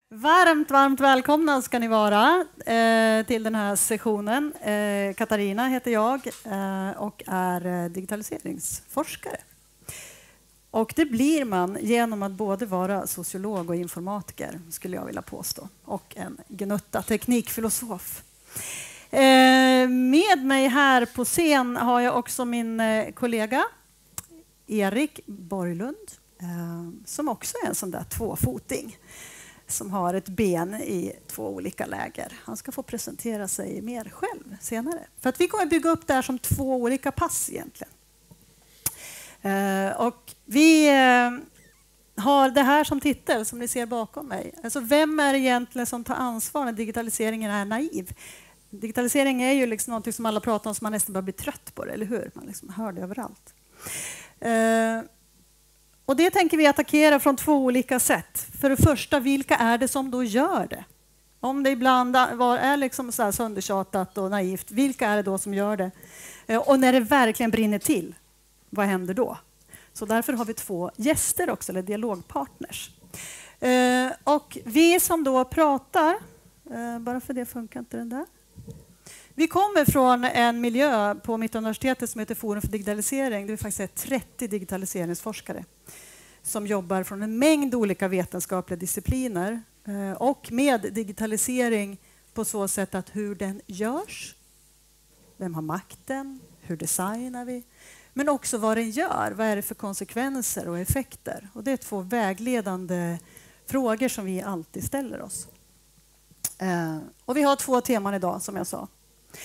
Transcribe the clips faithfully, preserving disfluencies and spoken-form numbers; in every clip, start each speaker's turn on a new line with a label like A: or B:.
A: Varmt, varmt välkomna ska ni vara eh, till den här sessionen. Eh, Katarina heter jag eh, och är eh, digitaliseringsforskare. Och det blir man genom att både vara sociolog och informatiker, skulle jag vilja påstå. Och en gnutta teknikfilosof. Eh, med mig här på scen har jag också min eh, kollega Erik Borglund, eh, som också är en sån där tvåfoting. Som har ett ben i två olika läger. Han ska få presentera sig mer själv senare. För att vi kommer bygga upp det här som två olika pass egentligen. Uh, och vi uh, har det här som titel som ni ser bakom mig. Alltså vem är det egentligen som tar ansvar när digitaliseringen är naiv? Digitalisering är ju liksom något som alla pratar om som man nästan bara blir trött på det, eller hur? Man liksom hör det överallt. Uh, Och det tänker vi attackera från två olika sätt. För det första, vilka är det som då gör det? Om det ibland var, är liksom så här söndertjatat och naivt, vilka är det då som gör det? Och när det verkligen brinner till, vad händer då? Så därför har vi två gäster också, eller dialogpartners. Och vi som då pratar, bara för det funkar inte den där. Vi kommer från en miljö på Mittuniversitetet som heter Forum för digitalisering. Det är faktiskt trettio digitaliseringsforskare som jobbar från en mängd olika vetenskapliga discipliner och med digitalisering på så sätt att hur den görs, vem har makten, hur designar vi, men också vad den gör, vad är det för konsekvenser och effekter. Och det är två vägledande frågor som vi alltid ställer oss. Och vi har två teman idag som jag sa.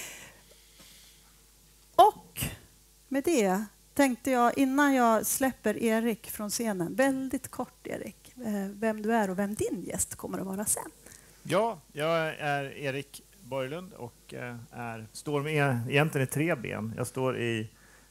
A: Och med det tänkte jag, innan jag släpper Erik från scenen, väldigt kort Erik, vem du är och vem din gäst kommer att vara sen.
B: Ja, jag är Erik Borglund och är, står med egentligen i tre ben. Jag står i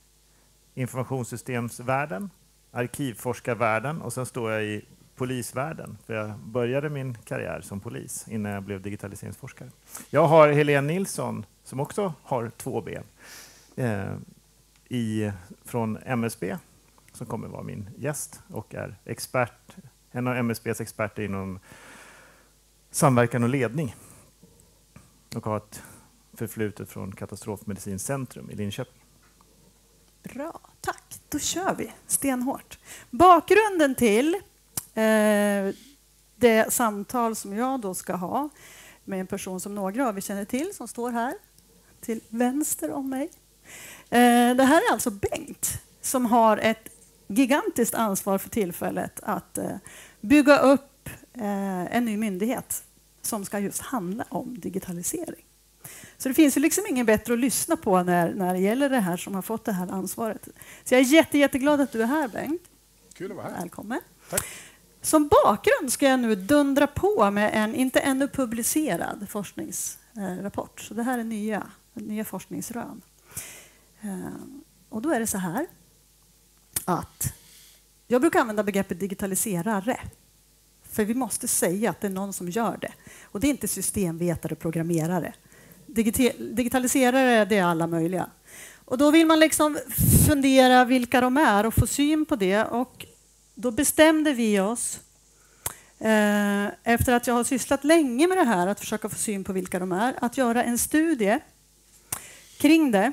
B: informationssystemsvärlden, arkivforskarvärlden och sen står jag i polisvärlden. För jag började min karriär som polis innan jag blev digitaliseringsforskare. Jag har Helene Nilsson som också har två ben. Eh, i, från M S B som kommer vara min gäst och är expert, en av M S B:s experter inom samverkan och ledning och har ett förflutet från Katastrofmedicincentrum i Linköping.
A: Bra, tack. Då kör vi stenhårt. Bakgrunden till eh, det samtal som jag då ska ha med en person som några av er känner till som står här till vänster om mig. Det här är alltså Bengt som har ett gigantiskt ansvar för tillfället att bygga upp en ny myndighet som ska just handla om digitalisering. Så det finns ju liksom ingen bättre att lyssna på när, när det gäller det här som har fått det här ansvaret. Så jag är jätte, jätteglad att du är här, Bengt.
C: Kul att vara här.
A: Välkommen.
C: Tack.
A: Som bakgrund ska jag nu dundra på med en inte ännu publicerad forskningsrapport. Så det här är nya, nya forskningsrön. Och då är det så här att jag brukar använda begreppet digitaliserare. För vi måste säga att det är någon som gör det. Och det är inte systemvetare och programmerare. Digita- digitaliserare, det är alla möjliga. Och då vill man liksom fundera vilka de är och få syn på det. Och då bestämde vi oss, eh, efter att jag har sysslat länge med det här, att försöka få syn på vilka de är, att göra en studie kring det.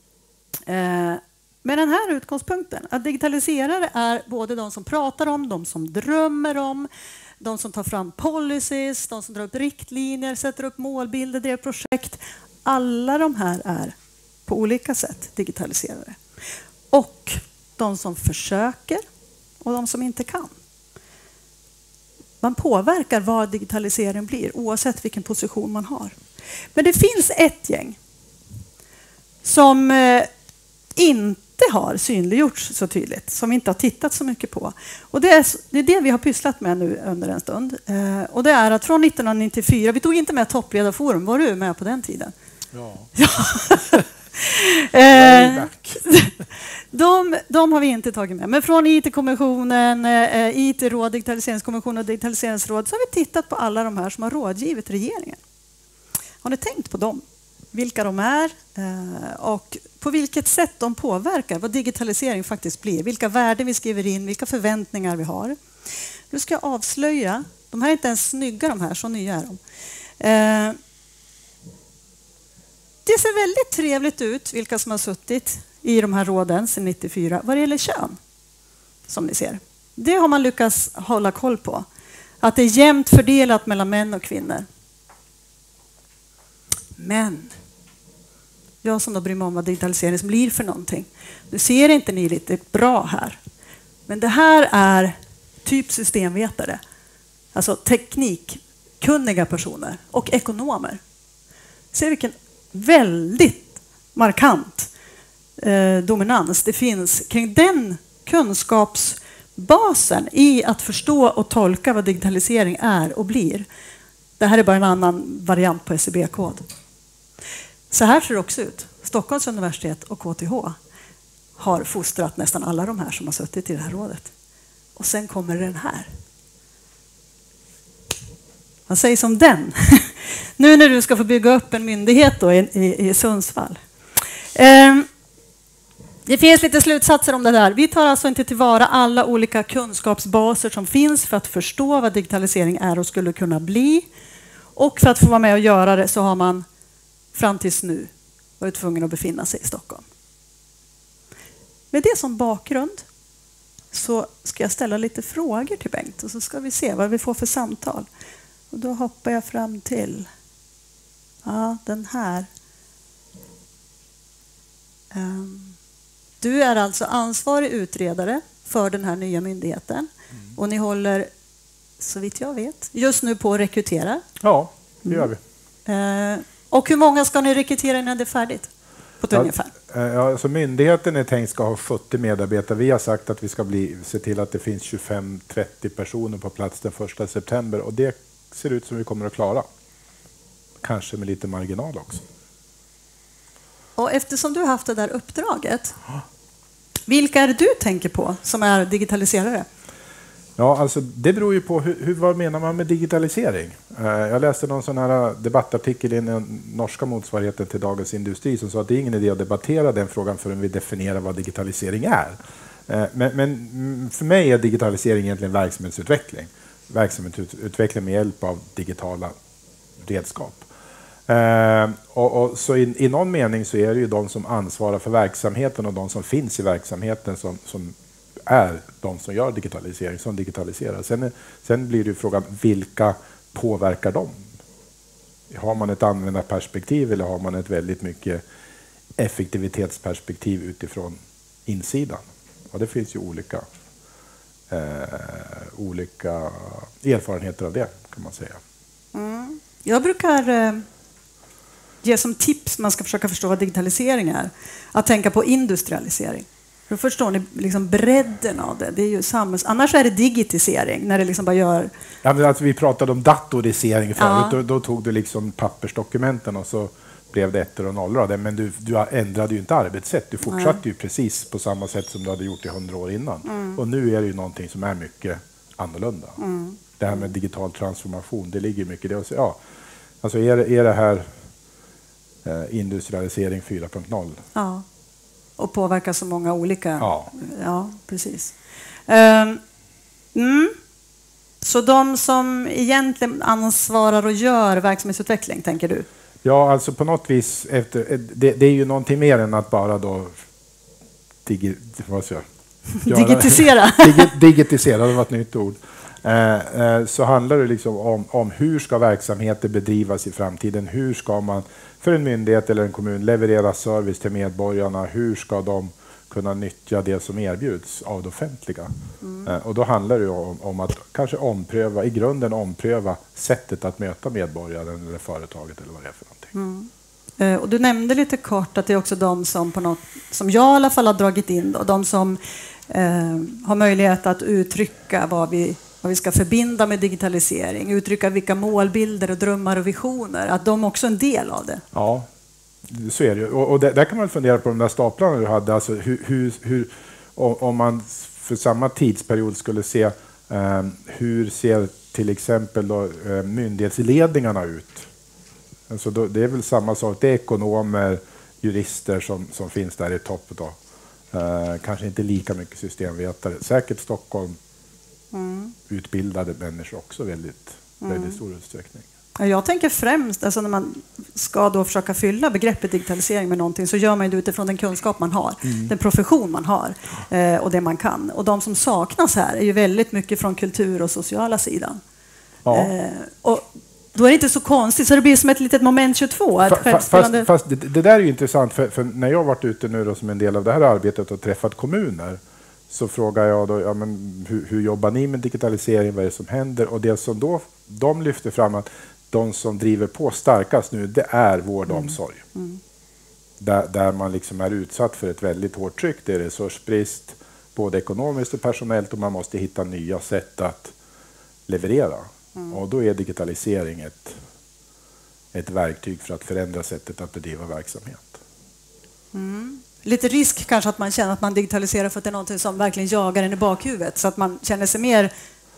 A: Eh, med den här utgångspunkten, att digitaliserare är både de som pratar om, de som drömmer om, de som tar fram policies, de som drar upp riktlinjer, sätter upp målbilder, driver projekt. Alla de här är på olika sätt digitaliserare. Och de som försöker och de som inte kan. Man påverkar vad digitalisering blir oavsett vilken position man har. Men det finns ett gäng som eh, inte har synliggjorts så tydligt, som vi inte har tittat så mycket på. Och det är det, är det vi har pysslat med nu under en stund. Eh, och det är att från nittonhundranittiofyra, vi tog inte med toppledarforum, var du med på den tiden?
C: Ja.
A: Ja. eh, de, de har vi inte tagit med. Men från I T-kommissionen, eh, I T-råd, digitaliseringskommissionen och digitaliseringsråd så har vi tittat på alla de här som har rådgivit regeringen. Har ni tänkt på dem? Vilka de är och på vilket sätt de påverkar vad digitalisering faktiskt blir. Vilka värden vi skriver in, vilka förväntningar vi har. Nu ska jag avslöja De här är inte ens snygga, de här, så nya är de. Eh, det ser väldigt trevligt ut, vilka som har suttit i de här råden sedan nittiofyra, vad det gäller kön, som ni ser. Det har man lyckats hålla koll på. Att det är jämnt fördelat mellan män och kvinnor. Men jag som då bryr mig om vad digitalisering blir för någonting. Nu ser inte ni lite bra här. Men det här är typ systemvetare. Alltså teknikkunniga personer och ekonomer. Ser vilken väldigt markant eh, dominans det finns kring den kunskapsbasen i att förstå och tolka vad digitalisering är och blir. Det här är bara en annan variant på S E B-kod. Så här ser det också ut. Stockholms universitet och K T H har fostrat nästan alla de här som har suttit i det här rådet. Och sen kommer den här. Vad sägs om den? Nu när du ska få bygga upp en myndighet då i, i, i Sundsvall. Um, det finns lite slutsatser om det där. Vi tar alltså inte tillvara alla olika kunskapsbaser som finns för att förstå vad digitalisering är och skulle kunna bli. Och för att få vara med och göra det så har man fram tills nu varit tvungen att befinna sig i Stockholm. Med det som bakgrund så ska jag ställa lite frågor till Bengt och så ska vi se vad vi får för samtal. Och då hoppar jag fram till ja, den här. Um, du är alltså ansvarig utredare för den här nya myndigheten. Mm. Och ni håller, så vitt jag vet, just nu på att rekrytera.
C: Ja, det gör vi.
A: Mm. Uh, och hur många ska ni rekrytera innan det är färdigt? På ett
C: ja,
A: ungefär.
C: Ja, alltså myndigheten är tänkt ska ha sjuttio medarbetare. Vi har sagt att vi ska bli, se till att det finns tjugofem till trettio personer på plats den första september. Och det ser ut som vi kommer att klara. Kanske med lite marginal också.
A: Och eftersom du har haft det där uppdraget, vilka är det du tänker på som är digitaliserare?
C: Ja, alltså det beror ju på hur, hur, vad menar man med digitalisering. Uh, jag läste någon sån här debattartikel i den norska motsvarigheten till Dagens Industri som sa att det är ingen idé att debattera den frågan förrän vi definierar vad digitalisering är. Uh, men, men för mig är digitalisering egentligen verksamhetsutveckling. Verksamhetsutveckling med hjälp av digitala redskap. Uh, och, och, så i, i någon mening så är det ju de som ansvarar för verksamheten och de som finns i verksamheten som, som är de som gör digitalisering, som digitaliserar. Sen, sen blir det ju frågan, vilka påverkar dem? Har man ett användarperspektiv eller har man ett väldigt mycket effektivitetsperspektiv utifrån insidan? Och det finns ju olika, eh, olika erfarenheter av det, kan man säga.
A: Mm. Jag brukar eh, ge som tips, man ska försöka förstå vad digitalisering är, att tänka på industrialisering. Då förstår ni liksom bredden av det. Det är ju samhälls... Annars är det digitisering, när det liksom bara gör...
C: Ja, men alltså, vi pratade om datorisering förut.
A: Ja.
C: Då, då tog du liksom pappersdokumenten och så blev det ettor och nollor av det. Men du, du ändrade ju inte arbetssätt. Du fortsatte Nej. ju precis på samma sätt som du hade gjort i hundra år innan. Mm. Och nu är det ju någonting som är mycket annorlunda. Mm. Det här med digital transformation, det ligger mycket i det. Ja, alltså är, är det här eh, industrialisering fyra punkt noll?
A: Ja. Och påverkar så många olika...
C: Ja,
A: ja precis. Um, mm. Så de som egentligen ansvarar och gör verksamhetsutveckling, tänker du?
C: Ja, alltså på något vis, efter, det, det är ju någonting mer än att bara då digi, vad ska jag,
A: digitisera.
C: Digi, digitisera, det var ett nytt ord. Eh, eh, så handlar det liksom om, om hur ska verksamheter bedrivas i framtiden? Hur ska man för en myndighet eller en kommun leverera service till medborgarna? Hur ska de kunna nyttja det som erbjuds av det offentliga? Mm. Eh, och då handlar det om, om att kanske ompröva, i grunden ompröva sättet att möta medborgaren eller företaget eller vad det är för någonting.
A: Mm. Eh, och du nämnde lite kort att det är också de som på något, som jag i alla fall har dragit in då, de som eh, har möjlighet att uttrycka vad vi vad vi ska förbinda med digitalisering, uttrycka vilka målbilder och drömmar och visioner, att de också är en del av det.
C: Ja, så är det ju. Och, och där, där kan man fundera på de där staplarna du hade, alltså hur, hur, hur om man för samma tidsperiod skulle se eh, hur ser till exempel då, eh, myndighetsledningarna ut. Alltså då, det är väl samma sak, det är ekonomer, jurister som, som finns där i topp då. Eh, kanske inte lika mycket systemvetare, säkert Stockholm mm. utbildade människor också väldigt, mm. väldigt stor utsträckning.
A: Jag tänker främst, alltså när man ska då försöka fylla begreppet digitalisering med någonting så gör man det utifrån den kunskap man har, mm. den profession man har eh, och det man kan. Och de som saknas här är ju väldigt mycket från kultur och sociala sidan. Ja. Eh, och då är det inte så konstigt, så det blir som ett litet moment tjugotvå. Ett
C: självspelande... Fast, fast det, det där är ju intressant, för, för när jag har varit ute nu då, som en del av det här arbetet och träffat kommuner, så frågar jag då, ja, men hur, hur jobbar ni med digitalisering, vad är det som händer? Och det som då de lyfter fram att de som driver på starkast nu, det är vård och omsorg. Mm. Mm. Där, där man liksom är utsatt för ett väldigt hårt tryck. Det är resursbrist, både ekonomiskt och personellt, och man måste hitta nya sätt att leverera. Mm. Och då är digitalisering ett, ett verktyg för att förändra sättet att bedriva verksamhet.
A: Mm. Lite risk kanske att man känner att man digitaliserar för att det är något som verkligen jagar en i bakhuvudet, så att man känner sig mer...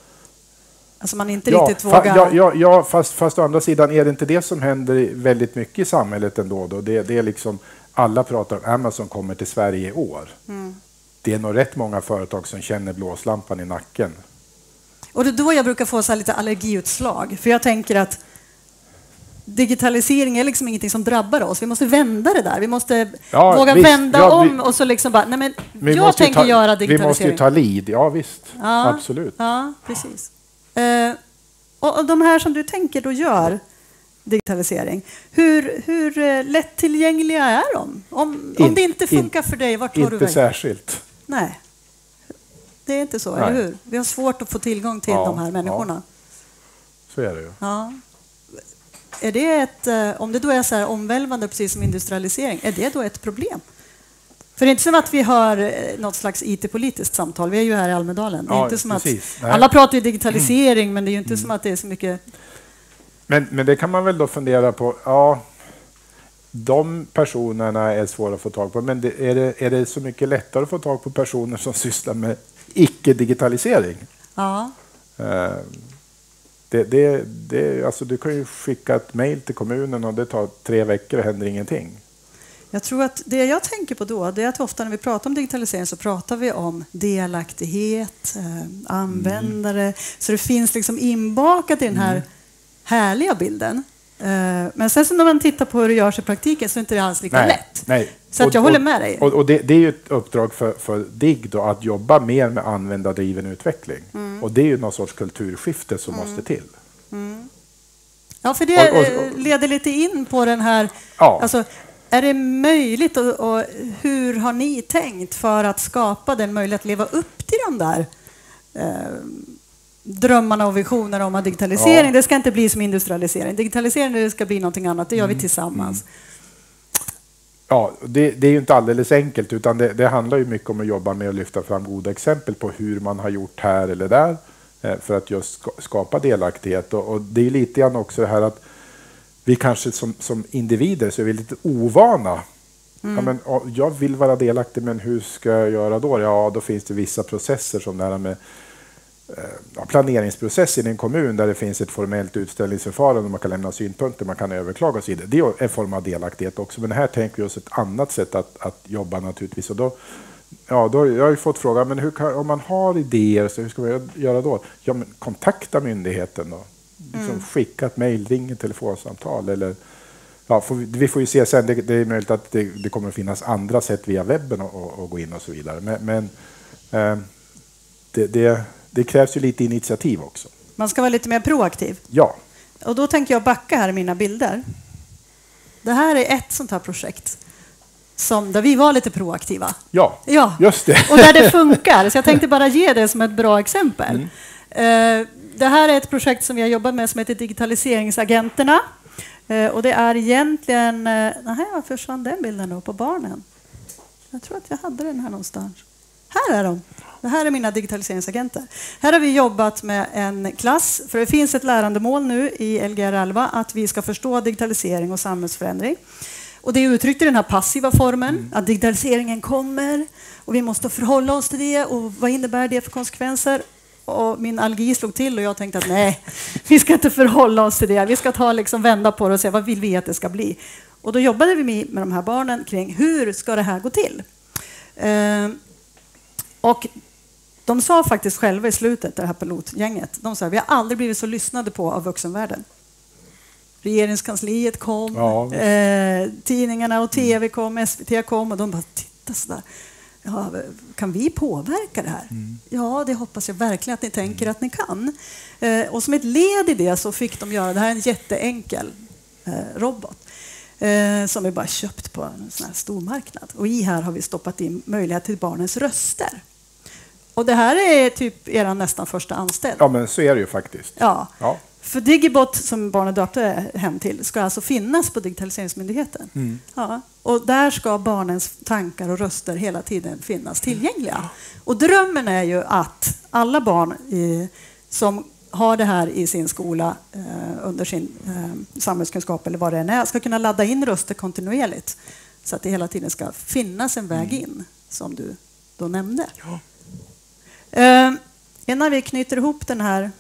A: Alltså man inte
C: ja,
A: riktigt vågar...
C: Ja, ja, ja fast, fast å andra sidan är det inte det som händer väldigt mycket i samhället ändå. Då. Det, det är liksom, alla pratar om Amazon kommer till Sverige i år. Mm. Det är nog rätt många företag som känner blåslampan i nacken.
A: Och det är då jag brukar få så här lite allergiutslag. För jag tänker att digitalisering är liksom ingenting som drabbar oss. Vi måste vända det där. Vi måste ja, våga visst, vända ja, om vi, och så liksom bara, nej men jag tänker ta, göra digitalisering.
C: Vi måste ju ta lead, ja visst.
A: Ja,
C: absolut.
A: Ja, precis. Uh, och de här som du tänker då gör digitalisering, hur, hur uh, lättillgängliga är de? Om, in, om det inte funkar in, för dig, vart tar du vägen?
C: Inte särskilt.
A: Nej, det är inte så,
C: Nej.
A: eller hur? Vi har svårt att få tillgång till ja, de här människorna.
C: Ja. Så är det ju.
A: Ja. Är det ett, uh, om det då är så här omvälvande, precis som industrialisering, är det då ett problem? För det är inte som att vi hör något slags I T-politiskt samtal. Vi är ju här i Almedalen. Det är
C: ja,
A: inte som
C: precis.
A: att, alla pratar ju digitalisering, mm. men det är ju inte mm. som att det är så mycket...
C: Men, men det kan man väl då fundera på. Ja, de personerna är svåra att få tag på. Men det, är, det, är det så mycket lättare att få tag på personer som sysslar med icke-digitalisering?
A: Ja.
C: Uh, det, det, det, alltså du kan ju skicka ett mejl till kommunen och det tar tre veckor och händer ingenting.
A: Jag tror att det jag tänker på då, det är att ofta när vi pratar om digitalisering så pratar vi om delaktighet, eh, användare. Mm. Så det finns liksom inbakat i den här mm. härliga bilden. Eh, men sen så när man tittar på hur det görs i praktiken så är det inte alls lika
C: nej,
A: lätt.
C: Nej.
A: Så att
C: och,
A: jag håller med dig.
C: Och, och det, det är ju ett uppdrag för, för D I G då, att jobba mer med användardriven utveckling. Mm. Och det är ju någon sorts kulturskifte som mm. måste till.
A: Mm. Ja, för det och, och, och, leder lite in på den här... Ja. Alltså, är det möjligt och, och hur har ni tänkt för att skapa den möjlighet att leva upp till de där eh, drömmarna och visionerna om att digitalisering, ja. det ska inte bli som industrialisering. Digitalisering det ska bli någonting annat, det gör mm. vi tillsammans. Mm.
C: Ja, det, det är ju inte alldeles enkelt, utan det, det handlar ju mycket om att jobba med att lyfta fram goda exempel på hur man har gjort här eller där eh, för att just skapa delaktighet. Och, och det är lite grann också det här att vi kanske som, som individer så är vi lite ovana. Mm. Ja, men, jag vill vara delaktig, men hur ska jag göra då? Ja, då finns det vissa processer som det här med eh, planeringsprocess i en kommun där det finns ett formellt utställningsförfarande och man kan lämna synpunkter, man kan överklaga och så vidare. Det är en form av delaktighet också, men här tänker vi oss ett annat sätt att, att jobba naturligtvis. Och då, ja, då, jag har ju fått frågan, men hur kan, om man har idéer, så hur ska vi göra då? Ja, men kontakta myndigheten då. Liksom mm. skicka ett mejl, ring ett telefonsamtal eller ja, får vi, vi får ju se sen, det, det är möjligt att det, det kommer att finnas andra sätt via webben och, och, och gå in och så vidare, men, men eh, det, det, det krävs ju lite initiativ också.
A: Man ska vara lite mer proaktiv.
C: Ja.
A: Och då tänker jag backa här i mina bilder. Det här är ett sånt här projekt som, där vi var lite proaktiva.
C: Ja,
A: ja.
C: just det.
A: Och där det funkar, så jag tänkte bara ge det som ett bra exempel. Mm. Eh, Det här är ett projekt som vi har jobbat med som heter Digitaliseringsagenterna. Eh, och det är egentligen... Eh, nej, var försvann den bilden då på barnen? Jag tror att jag hade den här någonstans. Här är de. Det här är mina digitaliseringsagenter. Här har vi jobbat med en klass, för det finns ett lärandemål nu i L G R elva att vi ska förstå digitalisering och samhällsförändring. Och det är uttryckt i den här passiva formen, mm. att digitaliseringen kommer och vi måste förhålla oss till det och vad innebär det för konsekvenser? Och min allergi slog till och jag tänkte att nej, vi ska inte förhålla oss till det. Vi ska ta liksom vända på det och se vad vill vi att det ska bli. Och då jobbade vi med de här barnen kring hur ska det här gå till? Eh, och De sa faktiskt själva i slutet, det här pilotgänget, de sa vi har aldrig blivit så lyssnade på av vuxenvärlden. Regeringskansliet kom,
C: Ja.
A: eh, tidningarna och tv kom, S V T kom och de bara titta sådär. Ja, kan vi påverka det här? Mm. Ja, det hoppas jag verkligen att ni tänker att ni kan. Eh, och som ett led i det så fick de göra, det här är en jätteenkel eh, robot eh, som vi bara köpt på en sån här stor marknad. Och i här har vi stoppat in möjlighet till barnens röster. Och det här är typ era nästan första anställd.
C: Ja, men så är det ju faktiskt.
A: Ja.
C: Ja.
A: För Digibot, som barnen döpte hem till, ska alltså finnas på Digitaliseringsmyndigheten. Mm. Ja. Och där ska barnens tankar och röster hela tiden finnas tillgängliga. Och drömmen är ju att alla barn i, som har det här i sin skola eh, under sin eh, samhällskunskap eller vad det än är, ska kunna ladda in röster kontinuerligt. Så att det hela tiden ska finnas en väg in, som du då nämnde.
C: Ja.
A: Eh, innan vi knyter ihop den här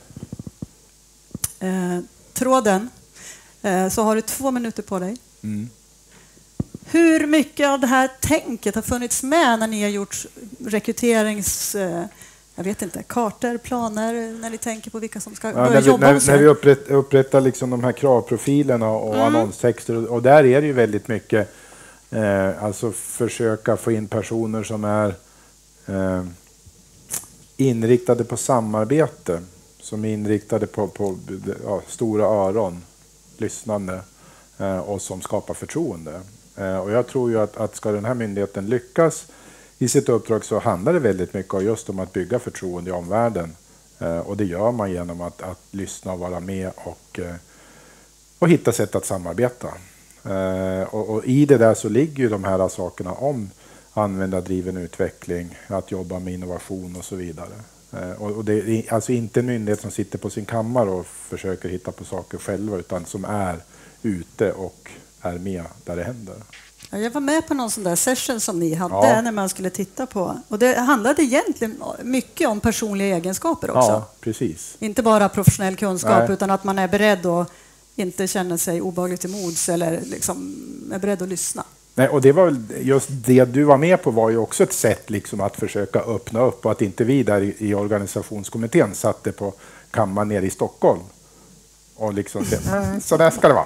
A: eh, tråden eh, så har du två minuter på dig. Mm. Hur mycket av det här tänket har funnits med när ni har gjort rekryterings... Eh, jag vet inte, kartor, planer, när ni tänker på vilka som ska ja, börja
C: när vi,
A: jobba
C: när,
A: hos
C: när vi upprätt, upprättar liksom de här kravprofilerna och mm. annonstexter, och, och där är det ju väldigt mycket eh, alltså försöka få in personer som är eh, inriktade på samarbete, som är inriktade på, på ja, stora öron, lyssnande eh, och som skapar förtroende. Eh, och jag tror ju att, att ska den här myndigheten lyckas i sitt uppdrag så handlar det väldigt mycket just om att bygga förtroende i omvärlden. Eh, och det gör man genom att, att lyssna och vara med och, eh, och hitta sätt att samarbeta. Eh, och, och i det där så ligger ju de här sakerna om användardriven utveckling, att jobba med innovation och så vidare. Eh, och, och det är alltså inte en myndighet som sitter på sin kammare och försöker hitta på saker själva, utan som är ute och är med där det händer.
A: Jag var med på någon sån där session som ni hade
C: ja.
A: när man skulle titta på. Och det handlade egentligen mycket om personliga egenskaper också.
C: Ja, precis.
A: Inte bara professionell kunskap,
C: Nej.
A: utan att man är beredd att inte känna sig obehagligt till mods eller liksom är beredd att lyssna.
C: Nej, och det var väl just det du var med på var ju också ett sätt liksom att försöka öppna upp, och att inte vi där i, i organisationskommittén satte på kammaren nere i Stockholm och liksom mm, så där ska det vara.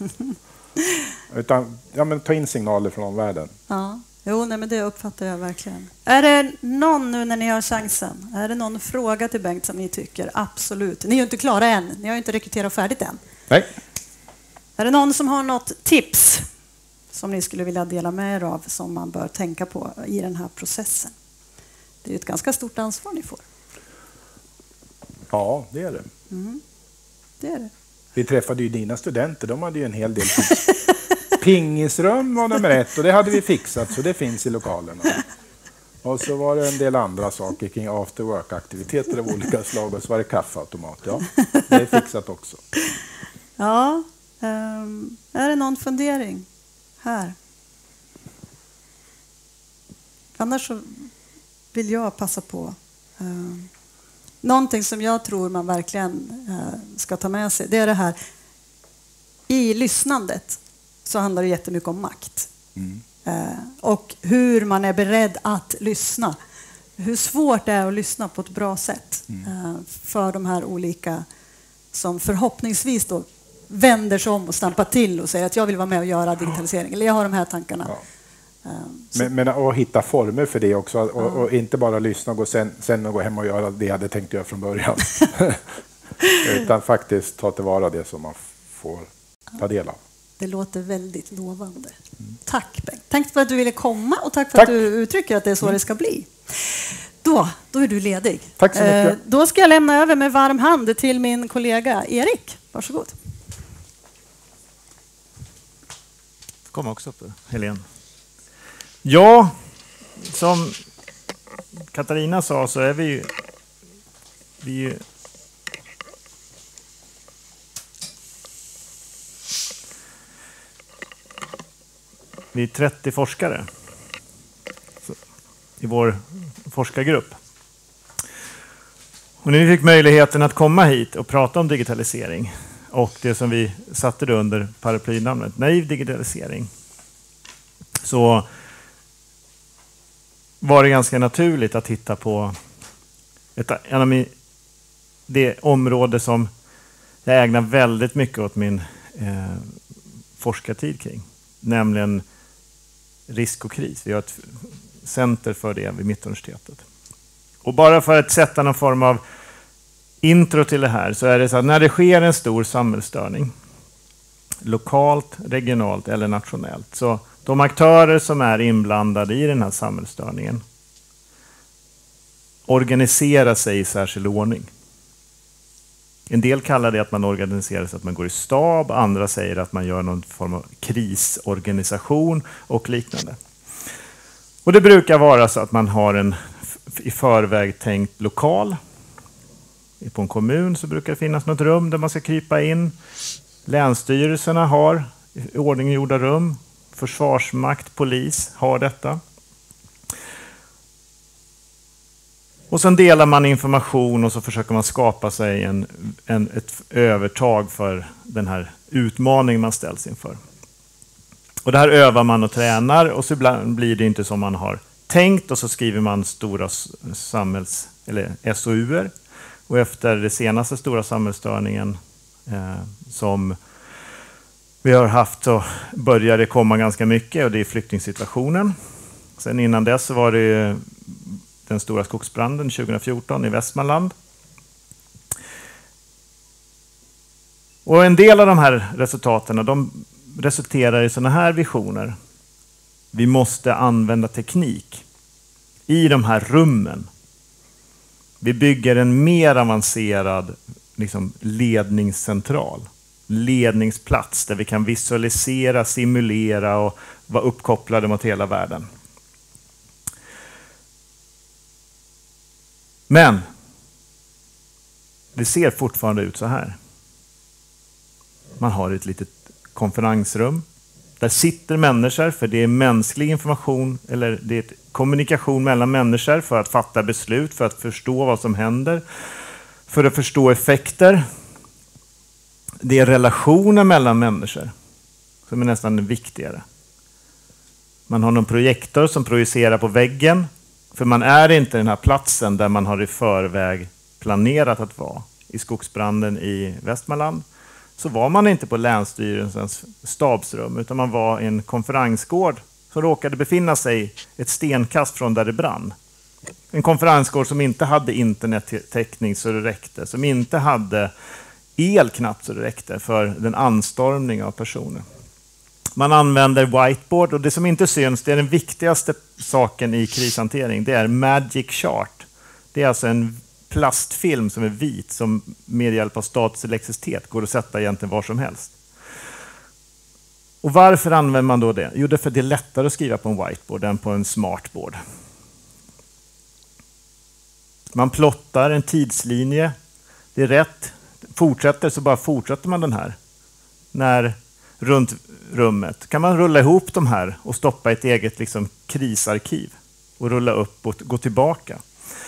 C: Utan ja, men ta in signaler från omvärlden.
A: Ja, jo, nej, men det uppfattar jag verkligen. Är det någon nu när ni har chansen? Är det någon fråga till Bengt som ni tycker absolut? Ni är ju inte klara än. Ni har ju inte rekryterat färdigt än.
C: Nej.
A: Är det någon som har något tips som ni skulle vilja dela med er av som man bör tänka på i den här processen? Det är ju ett ganska stort ansvar ni får.
C: Ja, det är det.
A: Mm. Det är det.
C: Vi träffade ju dina studenter, de hade ju en hel del. Pingisrum var nummer ett och det hade vi fixat, så det finns i lokalerna. Och så var det en del andra saker kring after work-aktiviteter av olika slag, och så var det kaffeautomat. Ja, det är fixat också.
A: Ja, um, är det någon fundering här? Annars så vill jag passa på. Um, någonting som jag tror man verkligen uh, ska ta med sig, det är det här. I lyssnandet så handlar det jättemycket om makt. Mm. Uh, och hur man är beredd att lyssna. Hur svårt det är att lyssna på ett bra sätt mm. uh, för de här olika som förhoppningsvis då vänder sig om och stampar till och säger att jag vill vara med och göra digitalisering. Eller jag har de här tankarna. Ja. Um,
C: men, men att hitta former för det också. Och, ja. och inte bara lyssna och gå sen, sen gå hem och göra det jag hade tänkt göra från början. Utan faktiskt ta tillvara det som man får ta del av.
A: Det låter väldigt lovande. Mm. Tack Bengt. Tack för att du ville komma och tack för
C: tack.
A: att du uttrycker att det är så mm. det ska bli. Då, då är du ledig.
C: Tack så mycket.
A: Eh, då ska jag lämna över med varm hand till min kollega Erik. Varsågod.
B: Kom också upp, Helene. Ja, som Katarina sa så är vi ju, vi är ju vi är trettio forskare i vår forskargrupp. Och nu fick möjligheten att komma hit och prata om digitalisering och det som vi satte det under paraplynamnet naiv digitalisering. Så var det ganska naturligt att titta på Ett, en av min, det område som jag ägnar väldigt mycket åt min eh, forskartid kring. Nämligen risk och kris. Vi har ett center för det vid Mittuniversitetet. Och bara för att sätta någon form av intro till det här så är det så att när det sker en stor samhällsstörning, lokalt, regionalt eller nationellt, så de aktörer som är inblandade i den här samhällsstörningen organiserar sig i särskild ordning. En del kallar det att man organiserar sig att man går i stab, andra säger att man gör någon form av krisorganisation och liknande. Och det brukar vara så att man har en i förväg tänkt lokal. På en kommun så brukar det finnas något rum där man ska krypa in. Länsstyrelserna har i ordning gjorda rum. Försvarsmakt, polis har detta. Och sen delar man information och så försöker man skapa sig en, en, ett övertag för den här utmaningen man ställs inför. Och det här övar man och tränar och så ibland blir det inte som man har tänkt och så skriver man stora samhälls, eller S O U:er. Och efter den senaste stora samhällsstörningen eh, som vi har haft så börjar det komma ganska mycket och det är flyktingsituationen. Sen innan dess så var det den stora skogsbranden tjugo fjorton i Västmanland. Och en del av de här resultaten de resulterar i sådana här visioner. Vi måste använda teknik i de här rummen. Vi bygger en mer avancerad liksom, ledningscentral. Ledningsplats där vi kan visualisera, simulera och vara uppkopplade mot hela världen. Men det ser fortfarande ut så här. Man har ett litet konferensrum. Där sitter människor, för det är mänsklig information, eller det är kommunikation mellan människor för att fatta beslut, för att förstå vad som händer, för att förstå effekter. Det är relationer mellan människor som är nästan viktigare. Man har någon projektor som projicerar på väggen, för man är inte den här platsen där man har i förväg planerat att vara. I skogsbranden i Västmanland så var man inte på Länsstyrelsens stabsrum utan man var i en konferensgård som råkade befinna sig ett stenkast från där det brann. En konferensgård som inte hade internettäckning så det räckte, som inte hade el knappt så det räckte för den anstormning av personer. Man använder whiteboard och det som inte syns, det är den viktigaste saken i krishantering, det är Magic Chart. Det är alltså en plastfilm som är vit som med hjälp av statisk elektricitet går att sätta egentligen var som helst. Och varför använder man då det? Jo, det är för att det är lättare att skriva på en whiteboard än på en smartboard. Man plottar en tidslinje. Det är rätt. Fortsätter så bara fortsätter man den här. När runt rummet kan man rulla ihop de här och stoppa ett eget liksom, krisarkiv och rulla upp och gå tillbaka.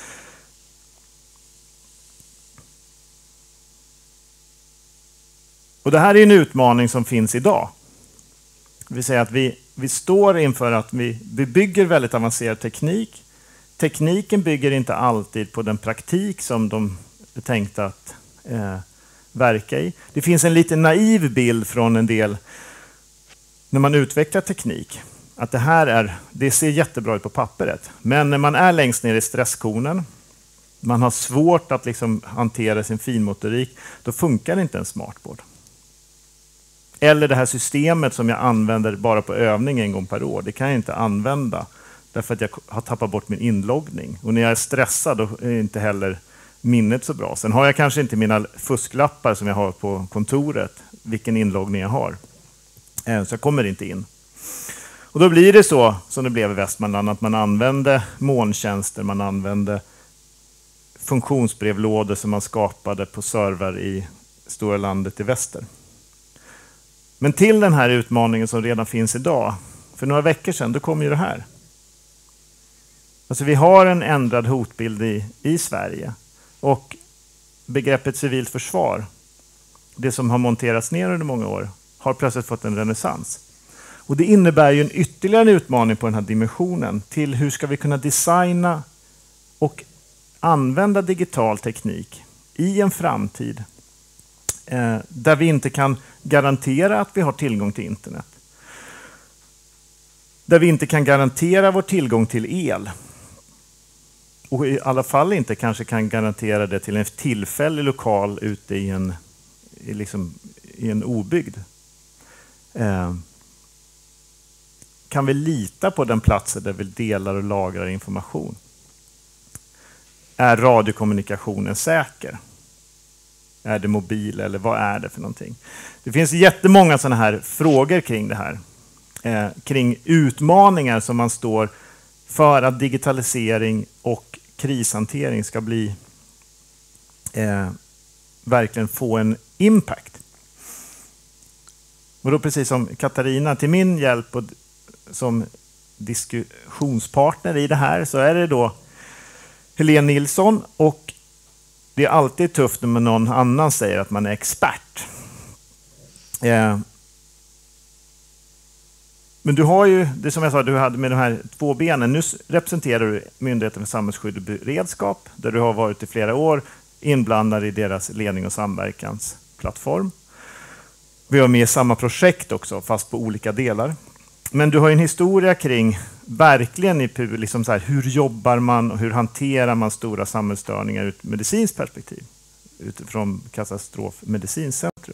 B: Och det här är en utmaning som finns idag. Det vill säga att vi, vi står inför att vi, vi bygger väldigt avancerad teknik. Tekniken bygger inte alltid på den praktik som de är tänkta att eh, verka i. Det finns en lite naiv bild från en del när man utvecklar teknik. Att det här är, det ser jättebra ut på pappret. Men när man är längst ner i stresskonen, man har svårt att liksom hantera sin finmotorik, då funkar inte en smartboard. Eller det här systemet som jag använder bara på övning en gång per år. Det kan jag inte använda därför att jag har tappat bort min inloggning. Och när jag är stressad då är inte heller minnet så bra. Sen har jag kanske inte mina fusklappar som jag har på kontoret, vilken inloggning jag har. Så jag kommer inte in. Och då blir det så som det blev i Västmanland, att man använde molntjänster, man använde funktionsbrevlådor som man skapade på server i stora landet i väster. Men till den här utmaningen som redan finns idag, för några veckor sedan, då kom ju det här. Alltså vi har en ändrad hotbild i, i Sverige och begreppet civilt försvar, det som har monterats ner under många år, har plötsligt fått en renässans. Och det innebär ju en ytterligare utmaning på den här dimensionen till hur ska vi kunna designa och använda digital teknik i en framtid eh, där vi inte kan garantera att vi har tillgång till internet. Där vi inte kan garantera vår tillgång till el. Och i alla fall inte kanske kan garantera det till en tillfällig lokal ute i en, i liksom, i en obygd. Eh, kan vi lita på den platsen där vi delar och lagrar information? Är radiokommunikationen säker? Är det mobil eller vad är det för någonting? Det finns jättemånga sådana här frågor kring det här. Eh, kring utmaningar som man står för att digitalisering och krishantering ska bli eh, verkligen få en impact. Och då precis som Katarina, till min hjälp och som diskussionspartner i det här så är det då Helene Nilsson, och det är alltid tufft när någon annan säger att man är expert. Eh, Men du har ju, det som jag sa, du hade med de här två benen. Nu representerar du Myndigheten för samhällsskydd och beredskap, där du har varit i flera år inblandad i deras ledning och samverkansplattform. Vi har med i samma projekt också, fast på olika delar. Men du har en historia kring, verkligen i liksom så här, hur jobbar man och hur hanterar man stora samhällsstörningar ur ett medicinskt perspektiv, utifrån katastrofmedicincentrum.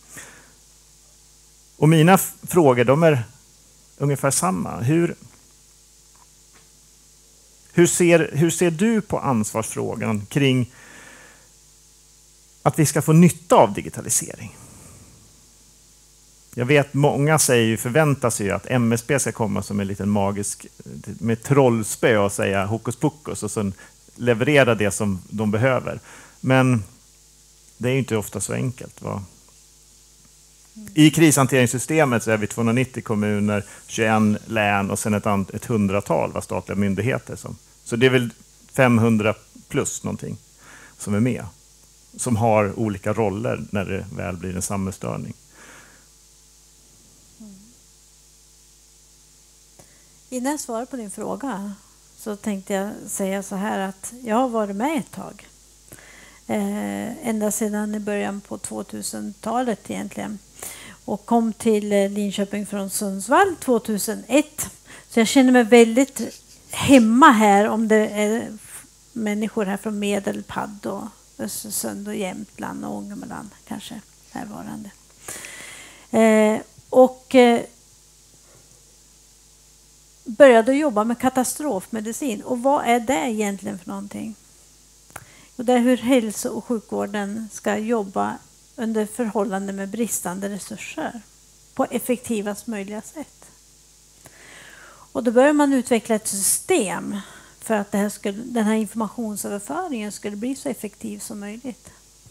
B: Och mina frågor, de är ungefär samma. Hur, hur, ser, hur ser du på ansvarsfrågan kring att vi ska få nytta av digitalisering? Jag vet många säger, förväntar sig att M S B ska komma som en liten magisk med trollspö och säga hokus pokus och sen leverera det som de behöver. Men det är ju inte ofta så enkelt, va? I krishanteringssystemet så är vi tvåhundranittio kommuner, tjugoett län och sen ett, ant- ett hundratal var statliga myndigheter. Som. Så det är väl femhundra plus någonting som är med. Som har olika roller när det väl blir en samhällsstörning.
D: Mm. Innan jag svarar på din fråga så tänkte jag säga så här att jag har varit med ett tag. Eh, ända sedan i början på tvåtusentalet egentligen. Och kom till Linköping från Sundsvall tvåtusenett. Så jag känner mig väldigt hemma här om det är människor här från Medelpad och Östersund och Jämtland och Ångermanland kanske närvarande. Eh, och eh, började jobba med katastrofmedicin. Och vad är det egentligen för någonting? Och det är hur hälso- och sjukvården ska jobba under förhållanden med bristande resurser på effektivast möjliga sätt. Och då börjar man utveckla ett system för att det här skulle, den här informationsöverföringen skulle bli så effektiv som möjligt.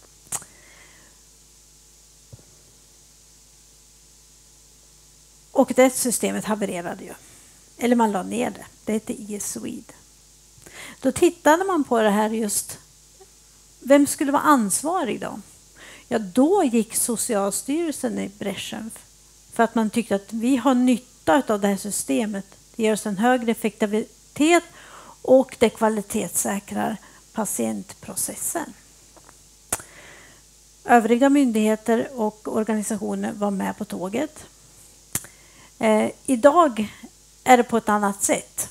D: Och det systemet havererade ju. Eller man la ner det. Det hette I S Swede. Då tittade man på det här just. Vem skulle vara ansvarig då? Ja, då gick Socialstyrelsen i bräschen för att man tyckte att vi har nytta av det här systemet. Det ger oss en högre effektivitet och det kvalitetssäkrar patientprocessen. Övriga myndigheter och organisationer var med på tåget. Eh, idag är det på ett annat sätt.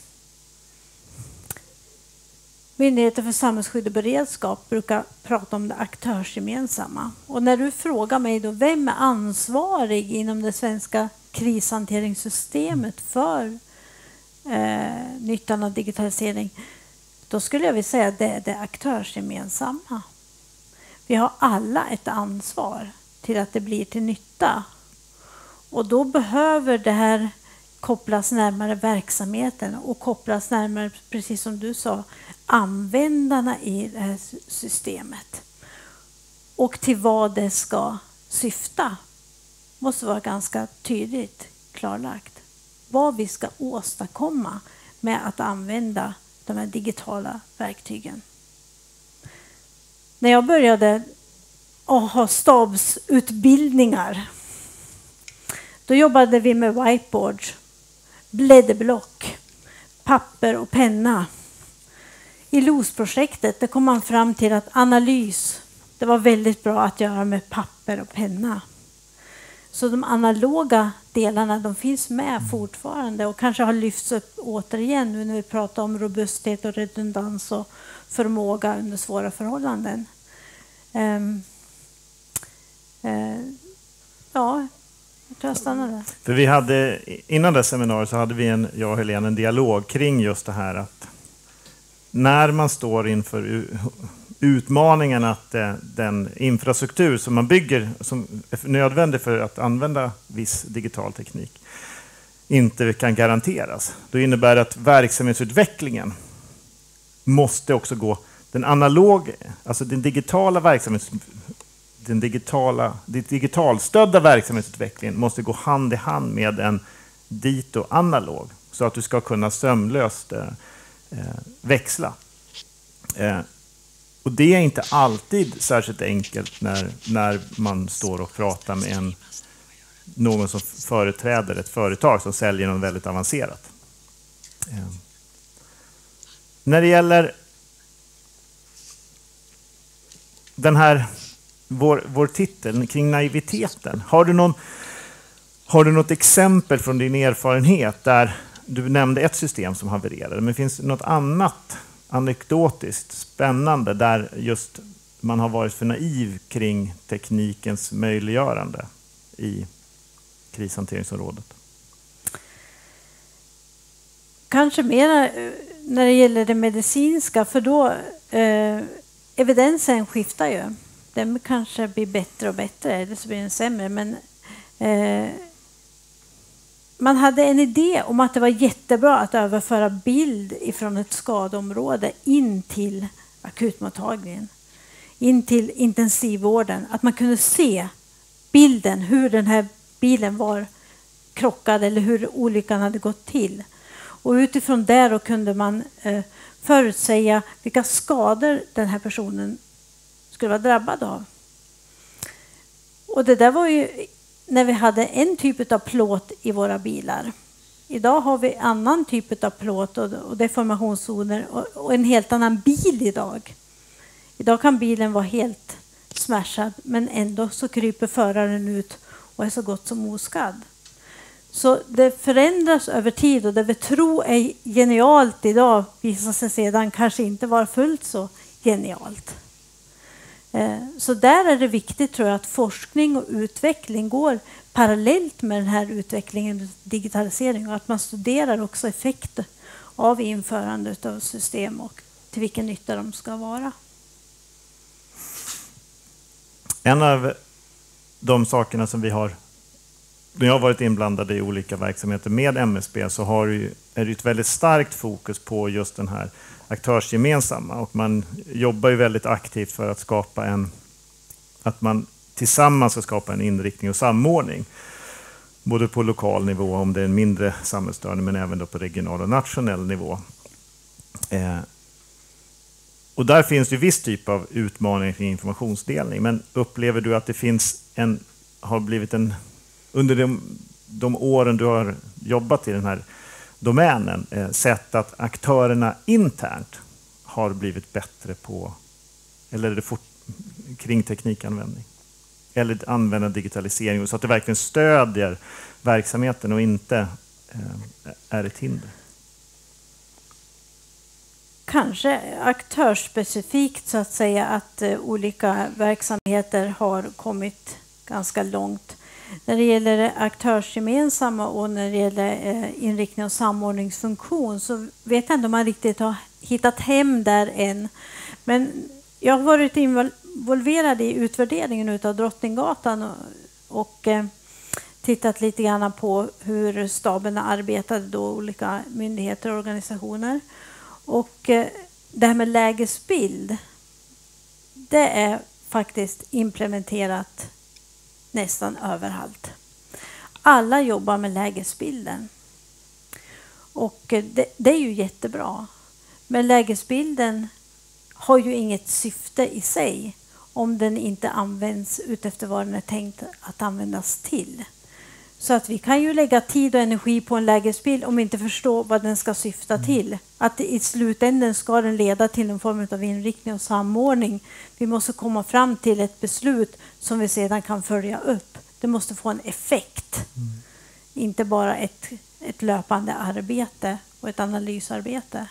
D: Myndigheten för samhällsskydd och beredskap brukar prata om det aktörsgemensamma. Och när du frågar mig då, vem är ansvarig inom det svenska krishanteringssystemet för eh, nyttan av digitalisering, då skulle jag vilja säga att det är det aktörsgemensamma. Vi har alla ett ansvar till att det blir till nytta. Och då behöver det här kopplas närmare verksamheten och kopplas närmare, precis som du sa, användarna i det här systemet. Och till vad det ska syfta måste vara ganska tydligt klarlagt. Vad vi ska åstadkomma med att använda de här digitala verktygen. När jag började att ha stabsutbildningar, då jobbade vi med whiteboard, blädderblock, papper och penna. I L O S-projektet det kom man fram till att analys, det var väldigt bra att göra med papper och penna. Så de analoga delarna, de finns med fortfarande och kanske har lyfts upp återigen nu när vi pratar om robusthet och redundans och förmåga under svåra förhållanden. Um, uh, ja, jag tror jag stannar där.
B: För vi hade, innan det seminariet så hade vi en, jag och Helene en dialog kring just det här att när man står inför utmaningen att den infrastruktur som man bygger som är nödvändig för att använda viss digital teknik inte kan garanteras. Då innebär det att verksamhetsutvecklingen måste också gå den analog, alltså den digitala verksamhets, den digitala, den digitalstödda verksamhetsutvecklingen måste gå hand i hand med en dito analog så att du ska kunna sömlöst eh, växla. Eh, och det är inte alltid särskilt enkelt när, när man står och pratar med en, någon som företräder ett företag som säljer något väldigt avancerat. Eh. När det gäller den här vår, vår titel kring naiviteten, har du någon har du något exempel från din erfarenhet där du nämnde ett system som havererade, men finns det något annat anekdotiskt spännande där just man har varit för naiv kring teknikens möjliggörande i krishanteringsområdet?
D: Kanske mer när det gäller det medicinska, för då eh, evidensen skiftar ju. Den kanske blir bättre och bättre, eller så blir den sämre, men eh, man hade en idé om att det var jättebra att överföra bild ifrån ett skadområde in till akutmottagningen, in till intensivvården. Att man kunde se bilden, hur den här bilen var krockad eller hur olyckan hade gått till. Och utifrån det då kunde man eh, förutsäga vilka skador den här personen skulle vara drabbad av. Och det där var ju när vi hade en typ av plåt i våra bilar. Idag har vi annan typ av plåt och deformationszoner och en helt annan bil idag. Idag kan bilen vara helt smashad, men ändå så kryper föraren ut och är så gott som oskadd. Så det förändras över tid, och det vi tror är genialt idag visar sig sedan kanske inte vara fullt så genialt. Så där är det viktigt, tror jag, att forskning och utveckling går parallellt med den här utvecklingen och digitalisering, och att man studerar också effekter av införandet av system och till vilken nytta de ska vara.
B: En av de sakerna som vi har, när jag har varit inblandad i olika verksamheter med M S B, så har det, är det ett väldigt starkt fokus på just den här aktörsgemensamma, och man jobbar ju väldigt aktivt för att skapa en, att man tillsammans ska skapa en inriktning och samordning både på lokal nivå om det är en mindre samhällsstörning, men även då på regional och nationell nivå. Eh, och där finns det viss typ av utmaning kring informationsdelning, men upplever du att det finns en, har blivit en, under de, de åren du har jobbat i den här domänen, eh, sett att aktörerna internt har blivit bättre på, eller är det fort, kring teknikanvändning eller använda digitalisering, så att det verkligen stödjer verksamheten och inte eh, är ett hinder?
D: Kanske aktörsspecifikt, så att säga, att eh, olika verksamheter har kommit ganska långt. När det gäller det aktörsgemensamma och när det gäller eh, inriktning och samordningsfunktion, så vet jag inte om man riktigt har hittat hem där än. Men jag har varit involverad i utvärderingen av Drottninggatan och, och eh, tittat lite grann på hur staben arbetade då, olika myndigheter och organisationer. Och eh, det här med lägesbild, det är faktiskt implementerat nästan överallt. Alla jobbar med lägesbilden. Och det, det är ju jättebra. Men lägesbilden har ju inget syfte i sig om den inte används utefter vad den är tänkt att användas till. Så att vi kan ju lägga tid och energi på en lägesbild om vi inte förstår vad den ska syfta till. Att i slutändan ska den leda till en form av inriktning och samordning. Vi måste komma fram till ett beslut som vi sedan kan följa upp. Det måste få en effekt. Mm. Inte bara ett, ett löpande arbete och ett analysarbete.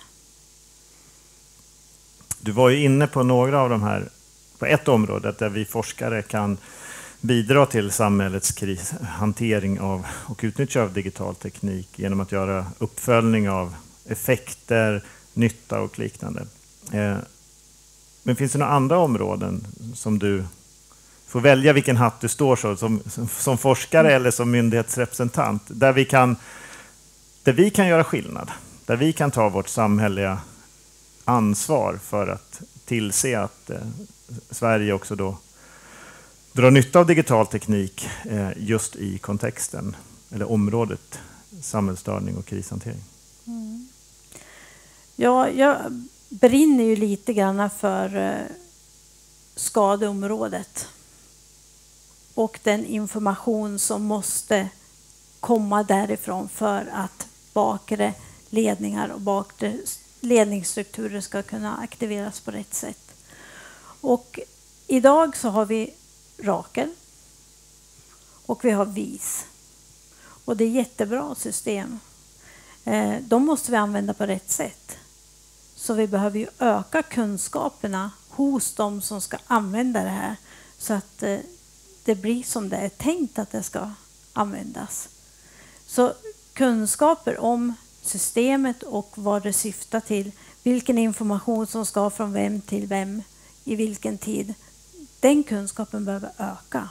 B: Du var ju inne på några av de här, på ett område där vi forskare kan bidra till samhällets krishantering av och utnyttja av digital teknik genom att göra uppföljning av effekter, nytta och liknande. Eh, men finns det några andra områden som du får välja vilken hatt du står så, som, som, som forskare mm. eller som myndighetsrepresentant, där vi kan, där vi kan göra skillnad, där vi kan ta vårt samhälleliga ansvar för att tillse att eh, Sverige också då drar nytta av digital teknik eh, just i kontexten eller området samhällsstörning och krishantering.
D: Mm. Ja, jag brinner ju lite grann för eh, skadeområdet och den information som måste komma därifrån för att bakre ledningar och bakre ledningsstrukturer ska kunna aktiveras på rätt sätt. Och idag så har vi Rakel och vi har V I S. Och det är jättebra system. Eh, de måste vi använda på rätt sätt. Så vi behöver ju öka kunskaperna hos de som ska använda det här. Så att eh, det blir som det är tänkt att det ska användas. Så kunskaper om systemet och vad det syftar till. Vilken information som ska från vem till vem i vilken tid. Den kunskapen behöver öka.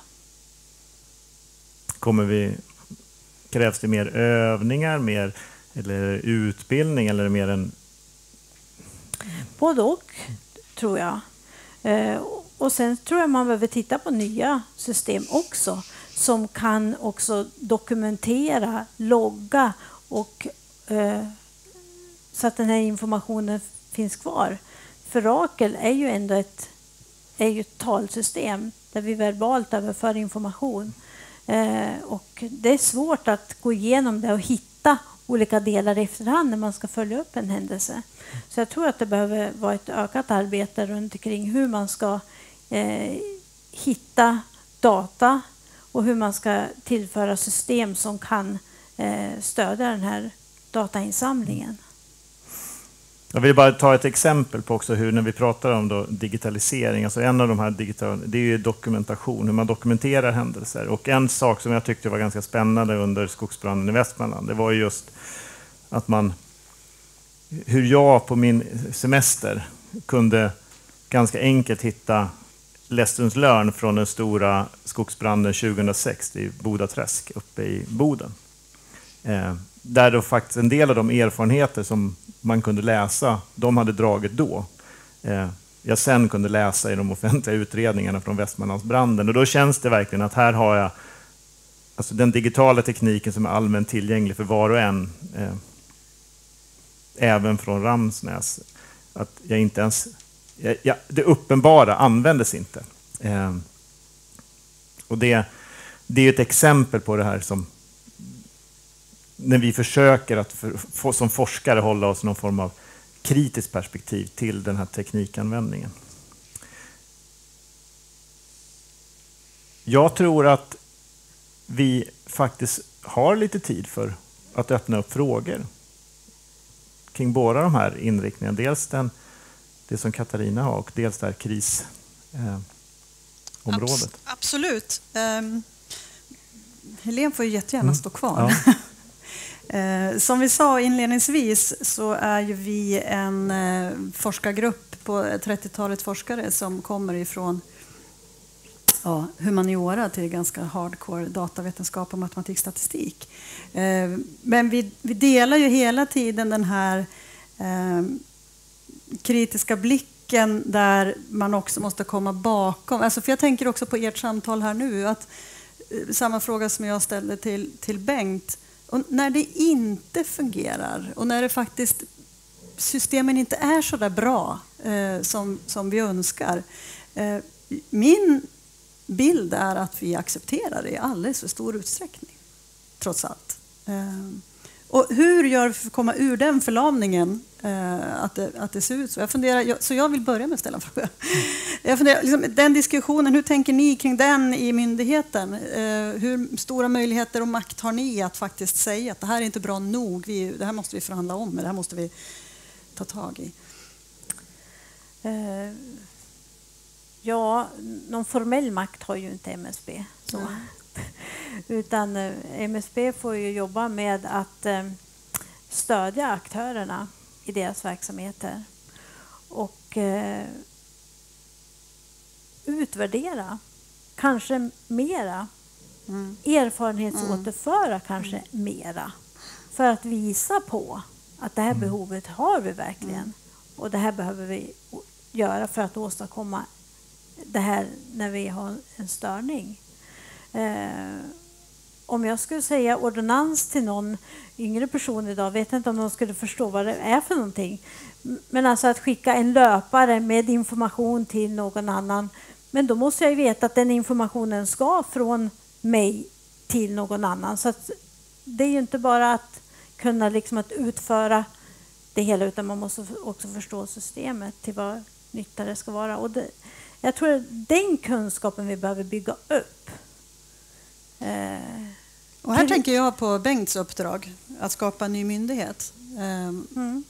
B: Kommer vi, krävs det mer övningar, mer eller utbildning eller mer en...
D: Både och, tror jag. Eh, och sen tror jag man behöver titta på nya system också som kan också dokumentera, logga och eh, så att den här informationen finns kvar. För Rakel är ju ändå ett är ju ett talsystem där vi verbalt överför information. Eh, och det är svårt att gå igenom det och hitta olika delar i efterhand när man ska följa upp en händelse. Så jag tror att det behöver vara ett ökat arbete runt omkring hur man ska eh, hitta data och hur man ska tillföra system som kan eh, stödja den här datainsamlingen.
B: Jag vill bara ta ett exempel på också hur när vi pratar om då digitalisering, alltså en av de här digital, det är ju dokumentation, hur man dokumenterar händelser. Och en sak som jag tyckte var ganska spännande under skogsbranden i Västmanland, det var ju just att man, hur jag på min semester kunde ganska enkelt hitta Lästundslörn från den stora skogsbranden tjugohundrasex i Bodaträsk uppe i Boden. Eh, där då faktiskt en del av de erfarenheter som man kunde läsa, de hade dragit då. Eh, jag sen kunde läsa i de offentliga utredningarna från Västmanlandsbranden. Och då känns det verkligen att här har jag alltså den digitala tekniken som är allmänt tillgänglig för var och en. Eh, även från Ramsnäs. Att jag inte ens... Jag, jag, det uppenbara användes inte. Eh, och det, det är ett exempel på det här som... När vi försöker att för, för, som forskare hålla oss någon form av kritiskt perspektiv till den här teknikanvändningen. Jag tror att vi faktiskt har lite tid för att öppna upp frågor kring båda de här inriktningarna. Dels den, det som Katarina har och dels det här krisområdet. Eh, Abs-
A: absolut. Um, Helene får ju jättegärna mm. stå kvar. Ja. Som vi sa inledningsvis så är ju vi en eh, forskargrupp på trettiotalet forskare som kommer ifrån ja, humaniora till ganska hardcore datavetenskap och matematik statistik. Eh, men vi, vi delar ju hela tiden den här eh, kritiska blicken där man också måste komma bakom. Alltså, för jag tänker också på ert samtal här nu, att eh, samma fråga som jag ställde till, till Bengt. Och när det inte fungerar och när det faktiskt systemen inte är så där bra eh, som, som vi önskar. Eh, min bild är att vi accepterar det i alldeles för stor utsträckning. trots allt. Eh, och hur gör vi för att komma ur den förlamningen eh, att, det, att det ser ut så? Jag funderar, jag, så jag vill börja med att ställa en fråga. Jag funderar, liksom, den diskussionen, hur tänker ni kring den i myndigheten? Eh, hur stora möjligheter och makt har ni att faktiskt säga att det här är inte bra nog, vi, det här måste vi förhandla om, det här måste vi ta tag i?
D: Eh, ja, någon formell makt har ju inte M S B. Så. Mm. Utan eh, M S B får ju jobba med att eh, stödja aktörerna i deras verksamheter och eh, utvärdera, kanske mera. Mm. Erfarenhetsåterföra mm. kanske mm. mera. För att visa på att det här behovet har vi verkligen. Mm. Och det här behöver vi göra för att åstadkomma det här när vi har en störning. Eh, om jag skulle säga ordonnans till någon yngre person idag, vet inte om de skulle förstå vad det är för någonting. Men alltså att skicka en löpare med information till någon annan. Men då måste jag ju veta att den informationen ska från mig till någon annan. Så att det är ju inte bara att kunna liksom att utföra det hela, utan man måste också förstå systemet till vad nytta det ska vara. Och det, jag tror att den kunskapen vi behöver bygga upp. Eh,
A: och här tänker jag på Bengts uppdrag att skapa en ny myndighet. Eh, mm.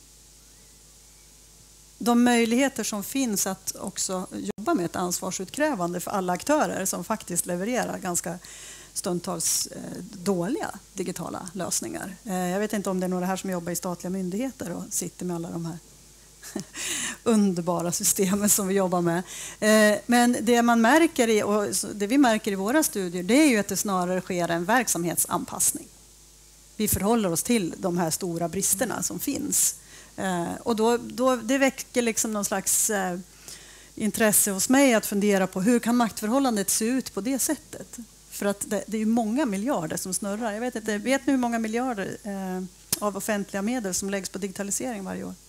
A: De möjligheter som finns att också jobba med ett ansvarsutkrävande för alla aktörer som faktiskt levererar ganska stundtals eh, dåliga digitala lösningar. Eh, jag vet inte om det är några här som jobbar i statliga myndigheter och sitter med alla de här underbara systemen som vi jobbar med. Eh, men det man märker i, och det vi märker i våra studier, det är ju att det snarare sker en verksamhetsanpassning. Vi förhåller oss till de här stora bristerna som finns. Eh, och då, då, det väcker liksom någon slags eh, intresse hos mig att fundera på hur kan maktförhållandet se ut på det sättet? För att det, det är ju många miljarder som snurrar. Jag vet inte, vet ni hur många miljarder eh, av offentliga medel som läggs på digitalisering varje år?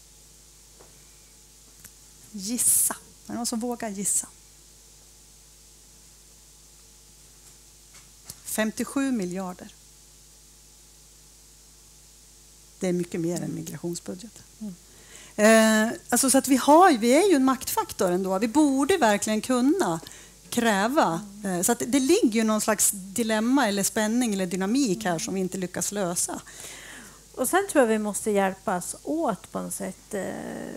A: Gissa. Är det någon som vågar gissa? femtiosju miljarder. Det är mycket mer än migrationsbudgeten. Mm. Eh, alltså så att vi, har, vi är ju en maktfaktor ändå. Vi borde verkligen kunna kräva. Eh, så att det, det ligger ju någon slags dilemma eller spänning eller dynamik här som vi inte lyckas lösa.
D: Och sen tror jag vi måste hjälpas åt på något sätt. Eh,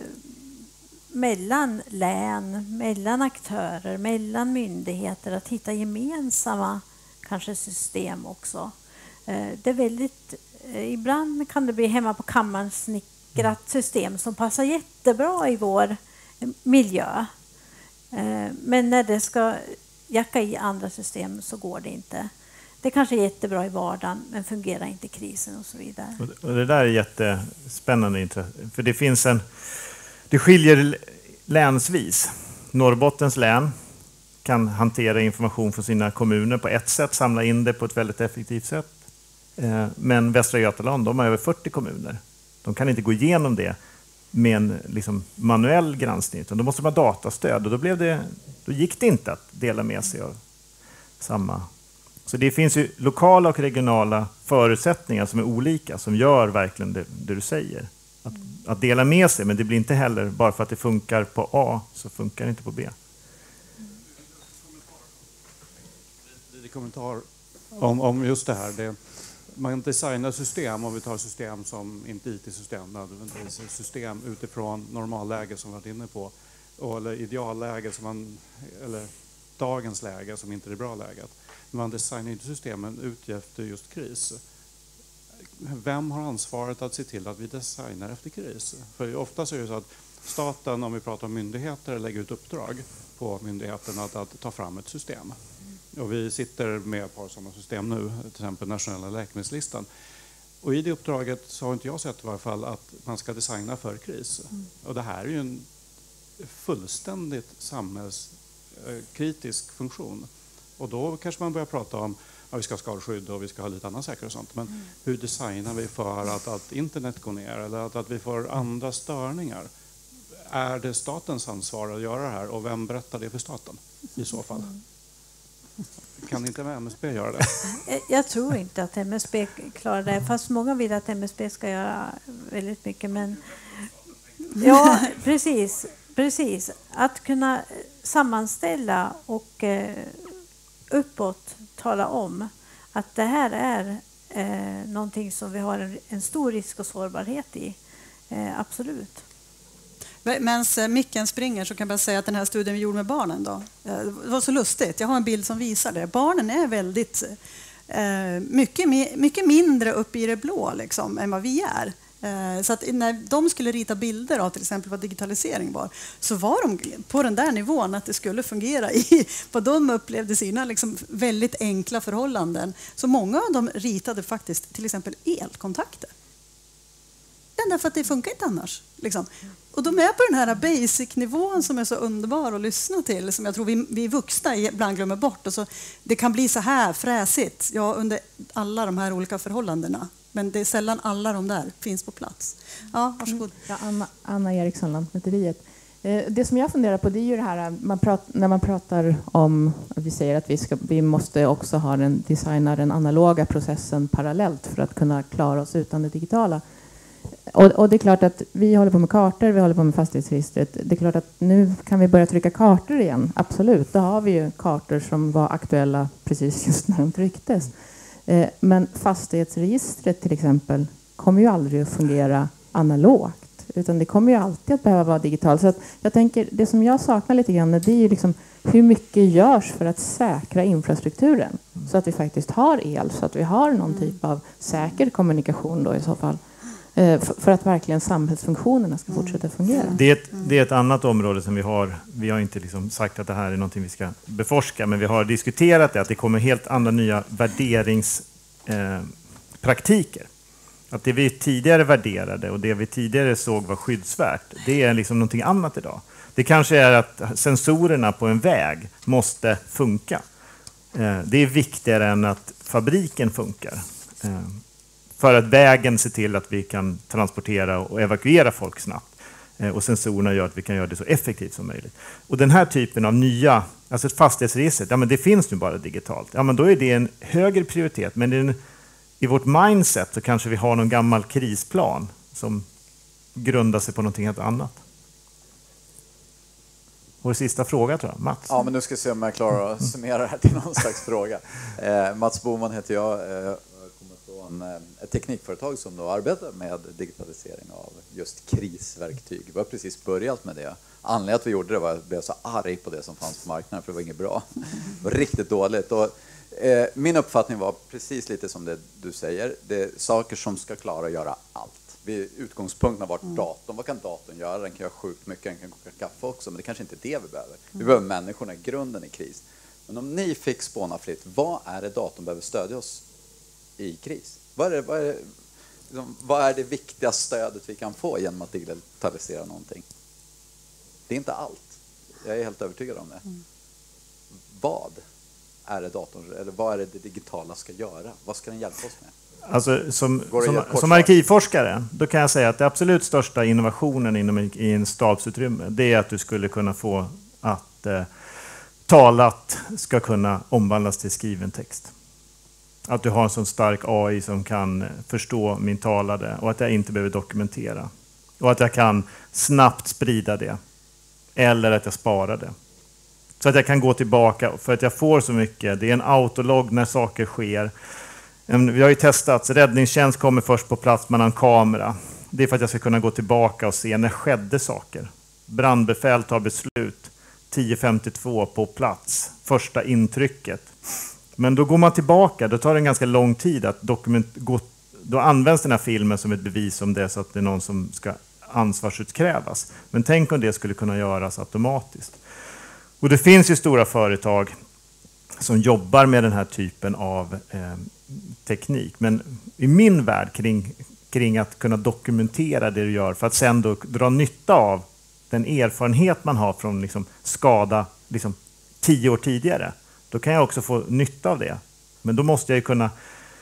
D: mellan län, mellan aktörer, mellan myndigheter att hitta gemensamma kanske system också. Eh, det är väldigt, eh, ibland kan det bli hemma på kammaren snickrat system som passar jättebra i vår miljö. Eh, men när det ska jacka i andra system så går det inte. Det kanske är jättebra i vardagen men fungerar inte i krisen och så vidare.
B: Och det där är jättespännande, för det finns en det skiljer länsvis. Norrbottens län kan hantera information från sina kommuner på ett sätt, samla in det på ett väldigt effektivt sätt. Men Västra Götaland, de har över fyrtio kommuner. De kan inte gå igenom det med en liksom manuell granskning, utan då måste man ha datastöd. Och då, blev det, då gick det inte att dela med sig av samma. Så det finns ju lokala och regionala förutsättningar som är olika, som gör verkligen det, det du säger. Att, att dela med sig, men det blir inte heller, bara för att det funkar på A så funkar det inte på B.
E: Lite kommentar om, om just det här. Det, man designar system, om vi tar system som inte I T-system, nödvändigtvis system utifrån normalläge som vi varit inne på, eller idealläge som man, eller dagens läge som inte är det bra läget. Man designar inte systemen ut efter just kris. Vem har ansvaret att se till att vi designar efter kris? För ofta så är det så att staten, om vi pratar om myndigheter, lägger ut uppdrag på myndigheterna att, att ta fram ett system. Och vi sitter med ett par sådana system nu, till exempel nationella läkemedelslistan. Och i det uppdraget så har inte jag sett i varje fall att man ska designa för kris. Mm. Och det här är ju en fullständigt samhällskritisk funktion. Och då kanske man börjar prata om att vi ska ha skadeskydd och vi ska ha lite annan säkerhet och sånt. Men mm. hur designar vi för att, att internet går ner eller att, att vi får andra störningar? Är det statens ansvar att göra det här och vem berättar det för staten i så fall? Kan inte M S B göra det?
D: Jag tror inte att M S B klarar det, fast många vill att M S B ska göra väldigt mycket. Men ja, precis, precis. Att kunna sammanställa och eh, uppåt tala om att det här är eh, någonting som vi har en, en stor risk och sårbarhet i. Eh, absolut.
A: Medan micken springer så kan jag bara säga att den här studien vi gjorde med barnen då, det var så lustigt. Jag har en bild som visar det. Barnen är väldigt eh, mycket, mycket mindre uppe i det blå liksom, än vad vi är. Eh, så att när de skulle rita bilder av till exempel vad digitalisering var, så var de på den där nivån att det skulle fungera i vad de upplevde sina liksom, väldigt enkla förhållanden. Så många av dem ritade faktiskt till exempel elkontakter. Därför att det funkar inte annars. Liksom. Och de är på den här basic-nivån som är så underbar att lyssna till, som jag tror vi, vi vuxna ibland glömmer bort. Och så, det kan bli så här fräsigt ja, under alla de här olika förhållandena. Men det är sällan alla de där finns på plats. Ja, varsågod.
F: Ja, Anna, Anna Eriksson, Lantmäteriet. Det som jag funderar på det är ju det här man pratar, när man pratar om att vi säger att vi, ska, vi måste också ha den, designa den analoga processen parallellt för att kunna klara oss utan det digitala. Och, och det är klart att vi håller på med kartor, vi håller på med fastighetsregistret. Det är klart att nu kan vi börja trycka kartor igen. Absolut, då har vi ju kartor som var aktuella precis just när de trycktes. Eh, men fastighetsregistret till exempel kommer ju aldrig att fungera analogt. Utan det kommer ju alltid att behöva vara digitalt. Så att jag tänker, det som jag saknar lite grann, det är ju liksom hur mycket görs för att säkra infrastrukturen. Så att vi faktiskt har el, så att vi har någon typ av säker kommunikation då i så fall. För att verkligen samhällsfunktionerna ska fortsätta fungera.
B: Det är ett, det är ett annat område som vi har. Vi har inte liksom sagt att det här är någonting vi ska beforska, men vi har diskuterat det, att det kommer helt andra nya värderingspraktiker. Eh, att det vi tidigare värderade och det vi tidigare såg var skyddsvärt, det är liksom någonting annat idag. Det kanske är att sensorerna på en väg måste funka. Eh, det är viktigare än att fabriken funkar. Eh, För att vägen ser till att vi kan transportera och evakuera folk snabbt. Och sensorerna gör att vi kan göra det så effektivt som möjligt. Och den här typen av nya, alltså ett fastighetsregister, ja men det finns nu bara digitalt. Ja men då är det en högre prioritet. Men en, i vårt mindset så kanske vi har någon gammal krisplan som grundar sig på någonting helt annat. Vår sista fråga tror jag, Mats.
G: Ja, men nu ska vi se om jag klarar att summera det här till någon slags fråga. Eh, Mats Boman heter jag. Eh, ett teknikföretag som då arbetar med digitalisering av just krisverktyg. Vi har precis börjat med det. Anledningen att vi gjorde det var att jag blev så arg på det som fanns på marknaden, för det var inget bra. Det var riktigt dåligt. Och, eh, min uppfattning var precis lite som det du säger. Det är saker som ska klara att göra allt. Vi, utgångspunkten har varit mm. datorn. Vad kan datorn göra? Den kan göra sjukt mycket, den kan koka kaffe också, men det kanske inte är det vi behöver. Vi mm. behöver människorna, grunden i kris. Men om ni fick spåna fritt, vad är det datorn behöver stödja oss i kris? Vad är, det, vad, är det, liksom, vad är det viktiga stödet vi kan få genom att digitalisera någonting? Det är inte allt. Jag är helt övertygad om det. Mm. Vad är det datorn, eller vad är det det digitala ska göra? Vad ska den hjälpa oss med?
B: Alltså, som, som, som arkivforskare, då kan jag säga att det absolut största innovationen inom i en stabsutrymme, det är att du skulle kunna få att eh, talat ska kunna omvandlas till skriven text. Att du har en sån stark A I som kan förstå min talade och att jag inte behöver dokumentera. Och att jag kan snabbt sprida det. Eller att jag sparar det. Så att jag kan gå tillbaka för att jag får så mycket. Det är en autolog när saker sker. Vi har ju testat, räddningstjänst kommer först på plats med en kamera. Det är för att jag ska kunna gå tillbaka och se när skedde saker. Brandbefäl tar beslut. tio femtiotvå på plats. Första intrycket. Men då går man tillbaka, då tar det en ganska lång tid att dokument, gå, då används den här filmen som ett bevis om det, så att det är någon som ska ansvarsutkrävas. Men tänk om det skulle kunna göras automatiskt. Och det finns ju stora företag som jobbar med den här typen av eh, teknik. Men i min värld kring, kring att kunna dokumentera det du gör för att sen då dra nytta av den erfarenhet man har från liksom, skada liksom, tio år tidigare. Då kan jag också få nytta av det. Men då måste jag ju kunna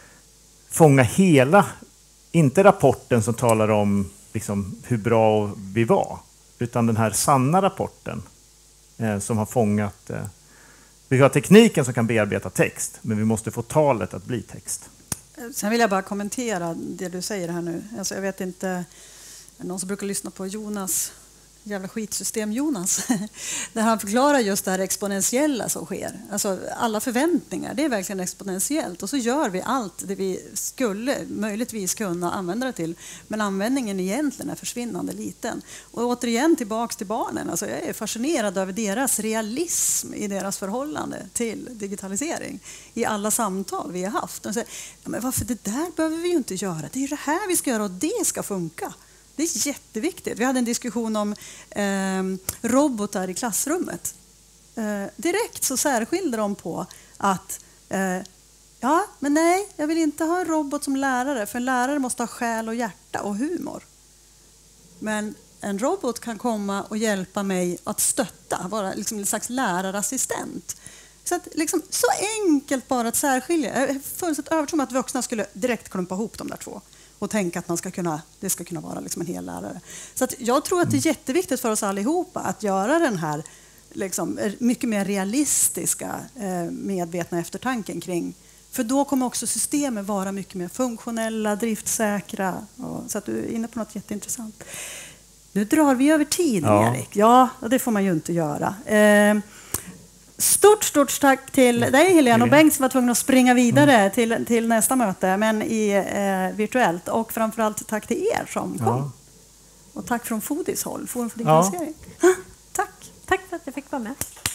B: fånga hela, inte rapporten som talar om liksom, hur bra vi var, utan den här sanna rapporten eh, som har fångat eh, Vi har tekniken som kan bearbeta text, men vi måste få talet att bli text.
A: Sen vill jag bara kommentera det du säger här nu. Alltså jag vet inte, någon som brukar lyssna på Jonas, jävla skitsystem Jonas, där han förklarar just det här exponentiella som sker. Alltså alla förväntningar, det är verkligen exponentiellt. Och så gör vi allt det vi skulle möjligtvis kunna använda det till. Men användningen egentligen är försvinnande liten. Och återigen tillbaks till barnen. Alltså jag är fascinerad över deras realism i deras förhållande till digitalisering. I alla samtal vi har haft. De säger, ja, men varför det där behöver vi ju inte göra. Det är ju det här vi ska göra och det ska funka. Det är jätteviktigt. Vi hade en diskussion om eh, robotar i klassrummet. Eh, direkt så särskilde de på att eh, ja, men nej, jag vill inte ha en robot som lärare, för en lärare måste ha själ och hjärta och humor. Men en robot kan komma och hjälpa mig att stötta, vara liksom en slags lärarassistent. Så, att, liksom, så enkelt bara att särskilja. Jag är fullständigt övertygad om att vuxna skulle direkt klumpa ihop de där två. Och tänka att man ska kunna, det ska kunna vara liksom en hel lärare. Så att jag tror att det är jätteviktigt för oss allihopa att göra den här liksom, mycket mer realistiska eh, medvetna eftertanken kring. För då kommer också systemen vara mycket mer funktionella, driftsäkra. Och, så att du är inne på något jätteintressant. Nu drar vi över tid, ja. Erik. Ja, det får man ju inte göra. Eh, Stort, stort tack till dig Helene och Bengt som var tvungna att springa vidare mm. till, till nästa möte, men i, eh, virtuellt. Och framförallt tack till er som kom. Ja. Och tack från Fodis håll, Forum för digitalisering. Ja. Tack.
D: Tack för att jag fick vara med.